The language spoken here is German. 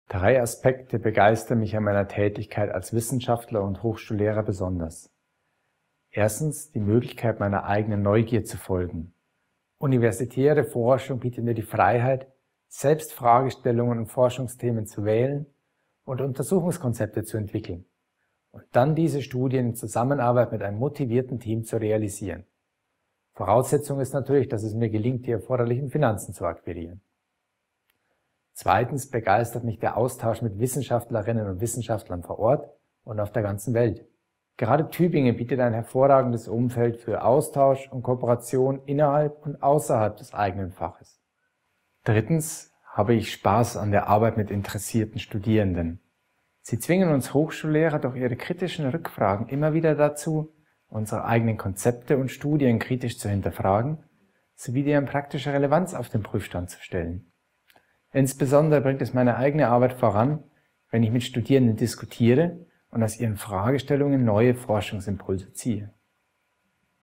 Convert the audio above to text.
Drei Aspekte begeistern mich an meiner Tätigkeit als Wissenschaftler und Hochschullehrer besonders. Erstens die Möglichkeit, meiner eigenen Neugier zu folgen. Universitäre Forschung bietet mir die Freiheit, selbst Fragestellungen und Forschungsthemen zu wählen und Untersuchungskonzepte zu entwickeln und dann diese Studien in Zusammenarbeit mit einem motivierten Team zu realisieren. Voraussetzung ist natürlich, dass es mir gelingt, die erforderlichen Finanzen zu akquirieren. Zweitens begeistert mich der Austausch mit Wissenschaftlerinnen und Wissenschaftlern vor Ort und auf der ganzen Welt. Gerade Tübingen bietet ein hervorragendes Umfeld für Austausch und Kooperation innerhalb und außerhalb des eigenen Faches. Drittens habe ich Spaß an der Arbeit mit interessierten Studierenden. Sie zwingen uns Hochschullehrer durch ihre kritischen Rückfragen immer wieder dazu, unsere eigenen Konzepte und Studien kritisch zu hinterfragen, sowie deren praktische Relevanz auf den Prüfstand zu stellen. Insbesondere bringt es meine eigene Arbeit voran, wenn ich mit Studierenden diskutiere und aus ihren Fragestellungen neue Forschungsimpulse ziehe.